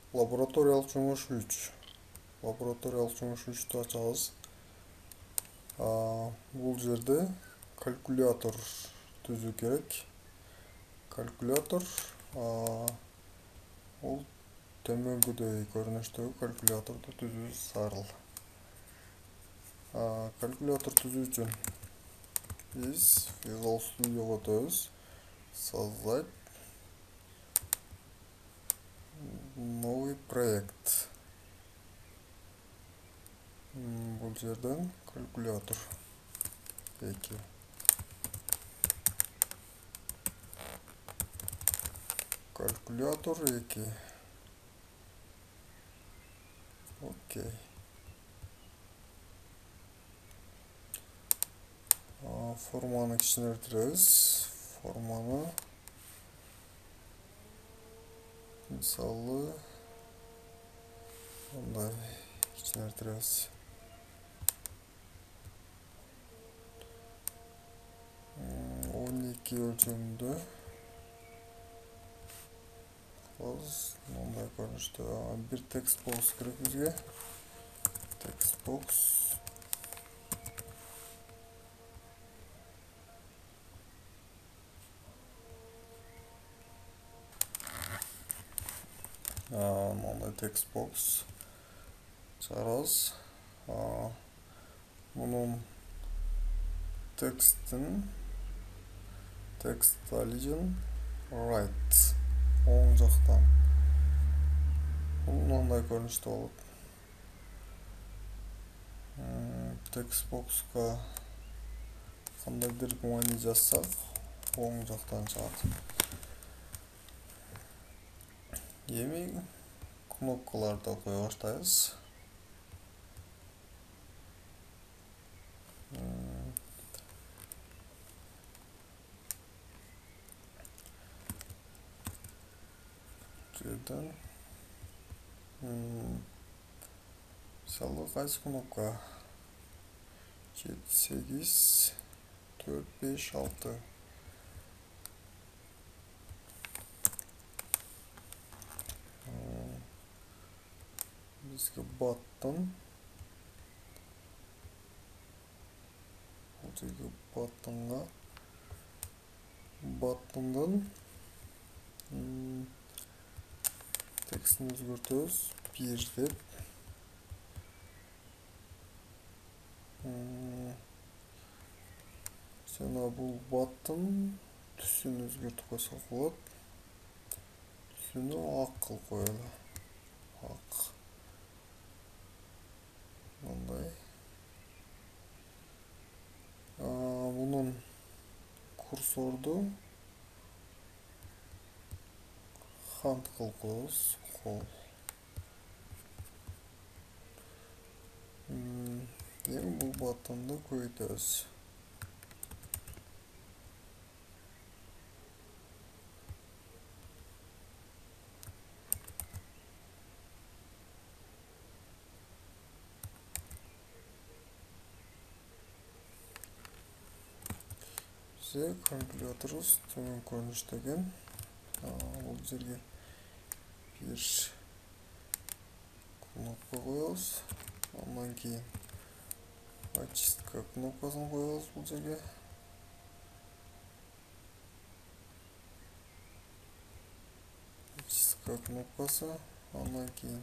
лабораториялық жұмыс 3. Лабораториялық жұмыс 3-ті açабыз. Бұл жерде калькулятор түзу керек. Калькулятор ол төмөнгідей көрініштегі калькуляторды түзу сарыл. Калькулятор түзу үшін біз Visual Studio'ға өтеміз. Создать новый проект. Бұл жерден калькулятор 2. Калькулятор 2. Окей. Форманы кішкенертіріз. Форманы мысалы ондай кішкенертіріз. 12 өлшемді. Ондай көрінішті. Bir text box керек бізге. Text box. Ондай text box. Чараз. Мұның текстін text origin right. Оң жақтан. Бұл ондай көрінішті болып. Текстбоксқа қандай бір көңені жазсақ, оң жақтан шығады. Емей кнопкаларды қоя баштаймыз. Жерден мысалы қайсы кнопка 7, 8, 4, 5, 6. Бізге баттын. Бұл жерге баттынға. Баттындан текстін өзгертөз. 1 деп. Сена бұл баттын түсін өзгертіп қойсақ болады. Түсіні ақ қыл қойылы. Ақ. Ондай. Бұның курсорды хант қыл қойыз. Қол. Ең бұл баттынды көйтөз. Бізде калькуляторыз төмен көрініштеген. Бұл жерге бір кнопка қойыз. Ondan кейін очистка кнопкасын қойыз бұл жерге. Очистка кнопкасы. Ondan кейін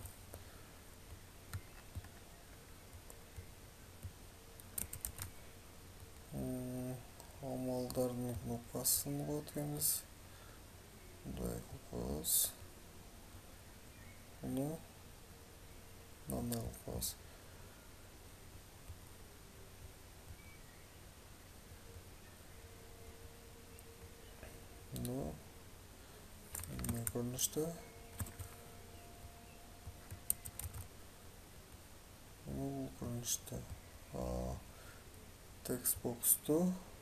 амалдардың кнопкасын қойыз. Бұндай қойыз. Бұны мынандай қойыз. Бұны көрінішті. Бұны көрінішті. Текстбоксты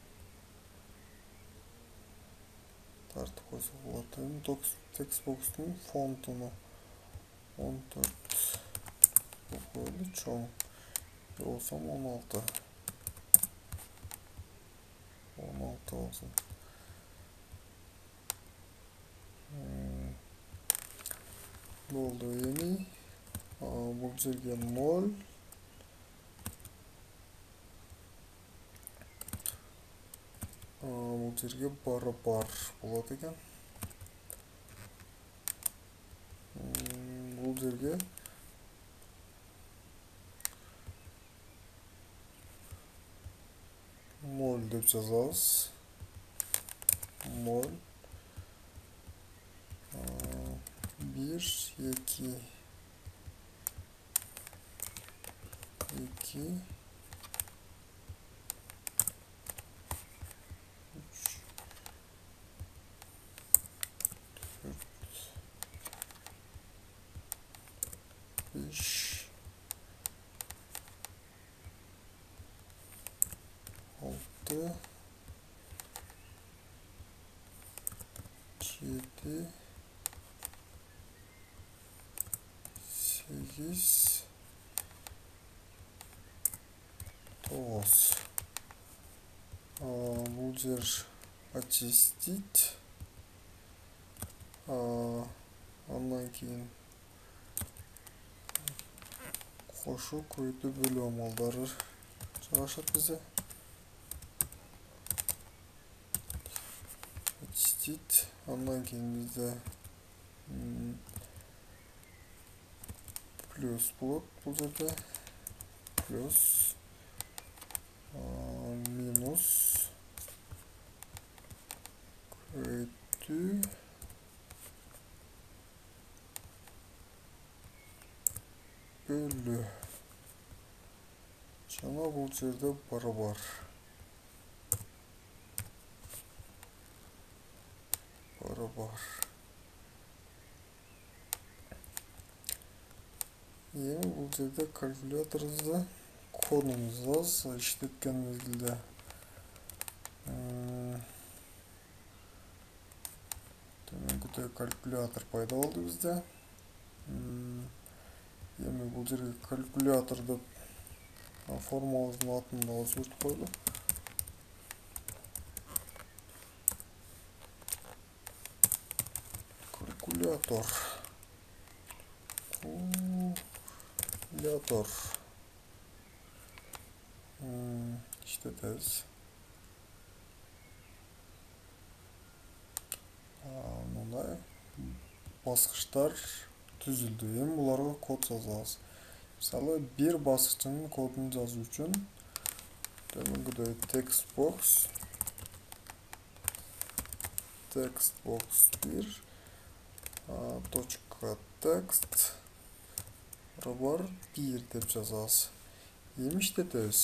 тартып қойса болады. Текстбокстың фонтыны 14 қойылы чоң. Болсам 16. 16 olsun. Болду. Эми бул жерге 0. Бул жерге бар болот экен. Бул жерге ноль деп жазабыз. 0 1 2 2 5 6 7 8 9. Бул жер очистить. Андан кийин кошуу көйтүү бөлүү амалдары чыгышат бизде. Очистить. Андан кийин бизде плюс болот бул жерде. Плюс минус көйтүү бөлүү. Жана бул жерде бар. Эми бул жерде калькуляторубузда кодумузду иштеткен мезгилде төмөнкүдөй калькулятор пайда болду бизде. Эми бул жерге калькулятор деп формабыздын атын да өзгөртүп койдук. Калькулятор. İşletiriz. Мындай баскычтар түзүлдү. Эми буларга код жазабыз. Мисалы, бир баскычынын кодун жазуу үчүн төмөнкүдөй textbox 1 точка text бар 1 деп жазабыз. Эми иштетебиз.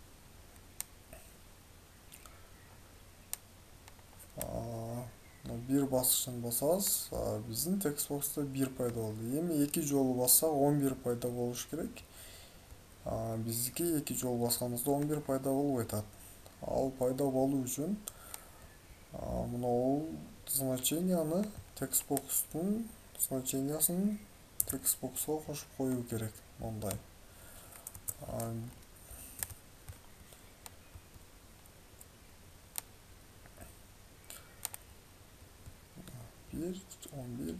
Бир баскычын басабыз, биздин textbox'та 1 пайда болду. Эми 2 жолу бассак 11 пайда болуш керек. Биздики 2 жолу басканыбызда 11 пайда болбой атат. Ал пайда болуу үчүн мынау значенияны textbox'тун значениясын textbox'ка кошуп коюу керек. Мындай. 1 11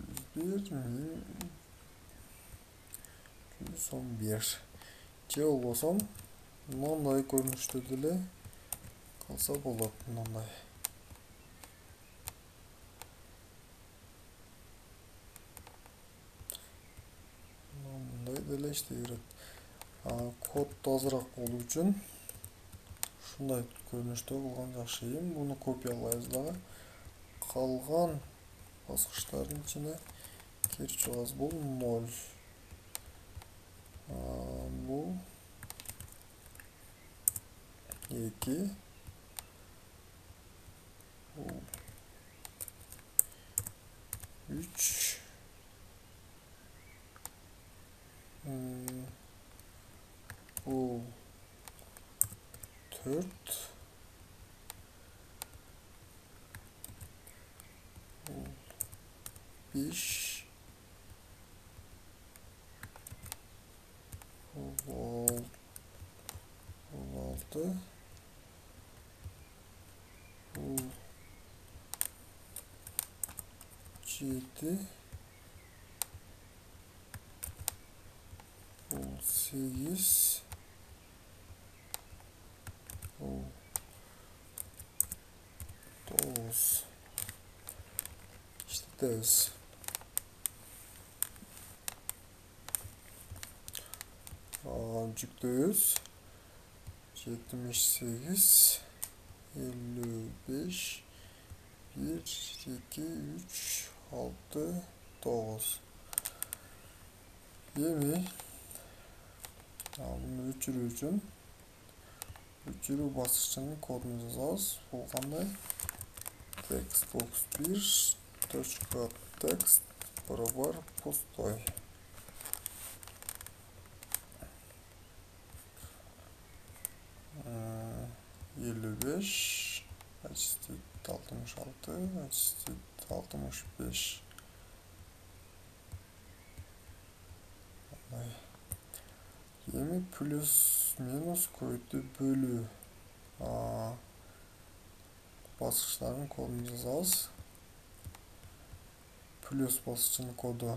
111 же болбосо мындай көрүнүштө деле калса болот. Мындай деле иштей берет. Код тазыраак болуу үчүн ушундай көрүнүштө кылган жакшы. Эми буну копиялайбыз дагы. Калган баскычтардын ичине кирип чыгабыз. Бул 0. Бул 2. Бул 3. Бул 4. Бул 5. Бул 6. Бул 7. 8, бұл 9. İşte жүктөбүз 78, 55, 1, 2, 3, 6, 9. Эми bunu өчүрүү үчүн өчүрүү баскычынын кодун жазабыз. Бул кандай? Textbox 1 точка text барабар пустой. 55 ачтит 66 ачтит 65. Эми плюс минус көйтү бөлүү баскычтардын кодун жазабыз. Плюс баскычынын коду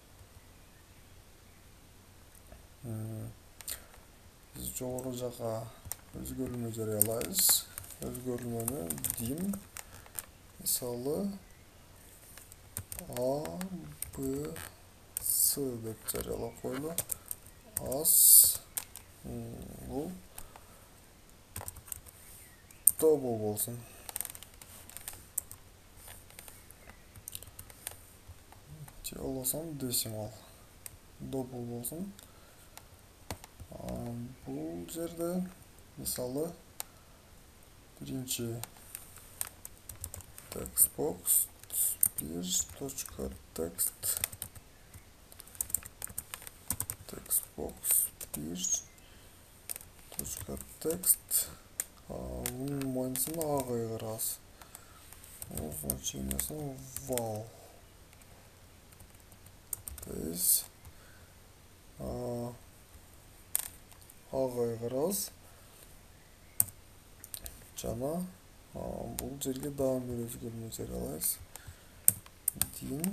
биз жогору жака өзгөрүлмө жарыялайбыз. Өзгөрүлмөнү dim мисалы A, B, S деп жарыялап койлу. As бул double болсун. Же болбосо decimal double болсун. Бул жерде мисалы биринчи textbox 1 точка text textbox 1 точка text bunun manısını A кайгарабыз. Бул значениясын val. Biz A кайгарабыз. Жана бул жерге дагы бир өзгөрмө жарыялайбыз. Dim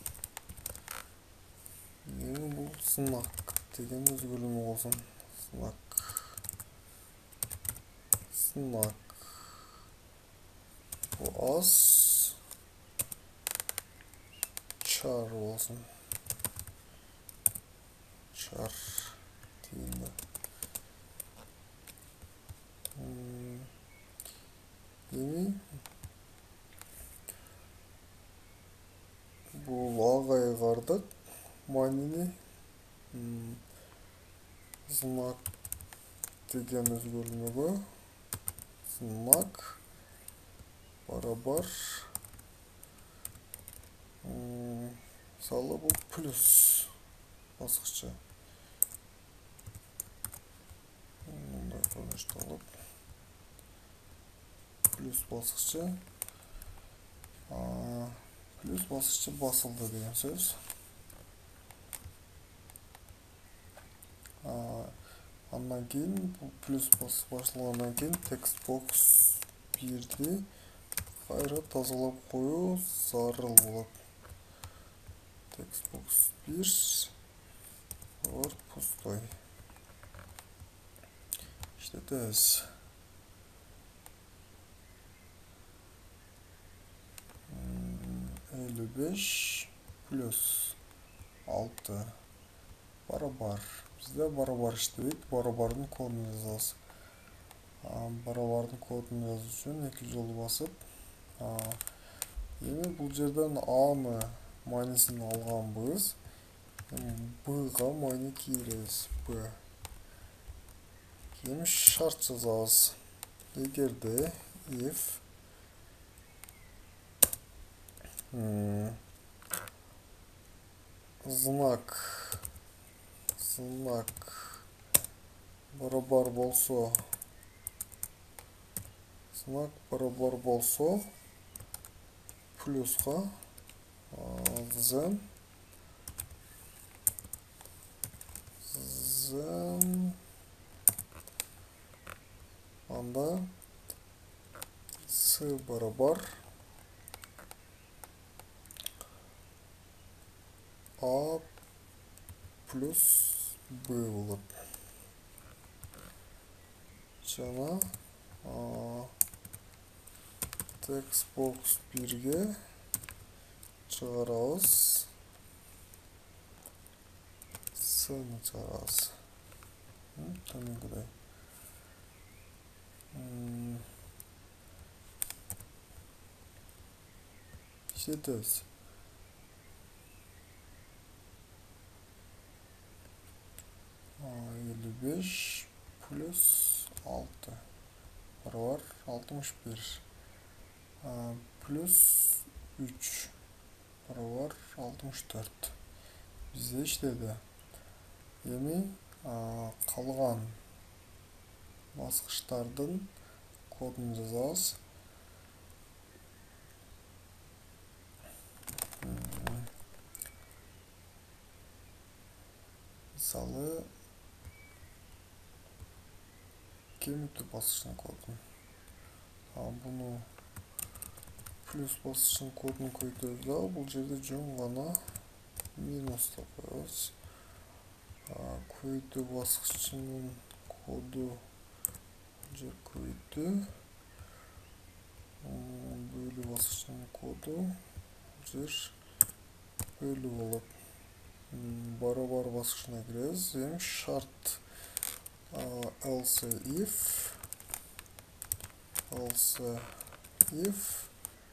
бул сынак деген өзгөрмө болсун. Сынак бул as char болсун. Char дегенде эми бул A кайгардык маанини знак деген өзгөрүлмөгө знак барабар мисалы бул плюс баскычы. Мындай көрүнүштө алып плюс баскычы плюс баскычы басылды деген сөз. Андан кийин плюс башылгандан кийин textbox 1'ди кайра тазалап коюу зарыл болот. Textbox 1 вот пустой. İşletiriz. 55 плюс 6 барабар. Bizde барабар иштебейт, барабардын кодун жазабыз. Барабардын кодун жазуу үчүн 2 жолу басып, эми бул жерден A'ны маанисин алганбыз. B'га маани кийребиз. B. Эми шарт жазабыз. Эгерде if знак барабар болсо, плюска then анда с барабар A плюс B болот. Жана text box 1-ге чыгарабыз. С-ны чыгарабыз. Төмөнгөдөй. Иштетебиз. 55 плюс 6 барабар 61. Плюс 3 барабар 64. Бизде иштеди. Эми калган баскычтардын кодун жазабыз. Мисалы, кемитүү баскычтын кодун. Буну плюс баскычтын кодун көйтөбүз да, бул жерде жөн гана минус деп коебуз. Көйтүү баскычынын коду жер көйтүү. Бөлүү баскычынын коду жер бөлүү болот. Барабар баскычына киребиз. Эми шарт else if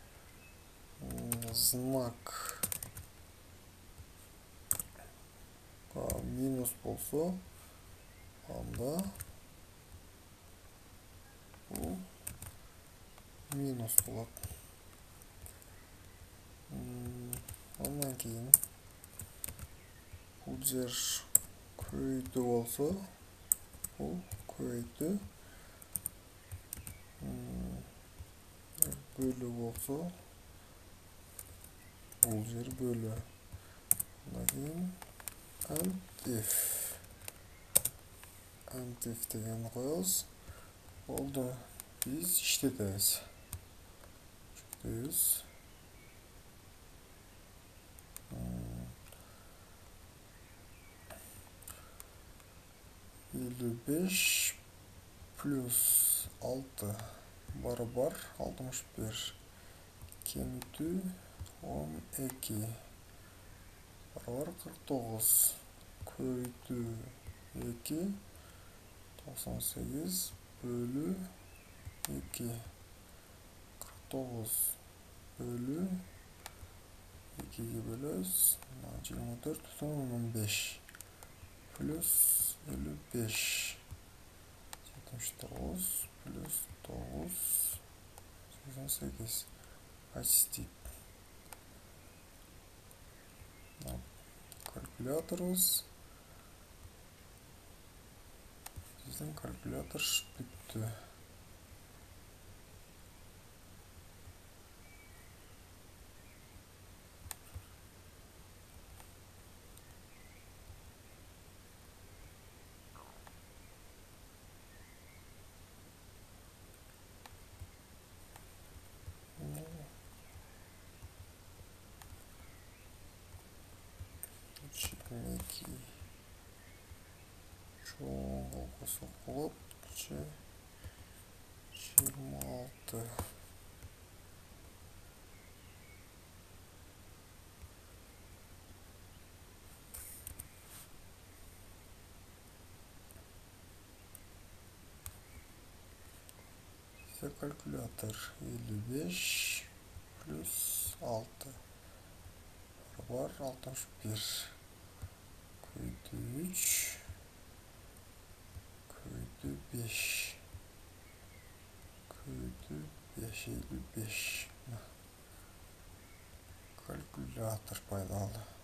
знак минус болсо, анда бул минус болот. Андан кийин бул жер көйтүү болсо, бул көйтүү. Бөлүү болсо, бул жер бөлүү. Андан кийин and if дегенди коебуз. Болду. Биз иштетебиз. Жүктөйбүз. 55 плюс 6 барабар 61. Кемитүү 12 барабар 49. Көйтүү 2 98 бөлүү 2 49 бөлүү 2-ге бөлөбүз. 24,5 плюс 55 79 плюс 9 88 почти. Калькуляторубуз. Биздин калькулятор бүттү. Чекмеки чоң косоп 26. Калькулятор 55 плюс 6 бар 61. Көйтүү 3 көйтүү 5 көйтүү 5 55. Калькулятор пайдалуу.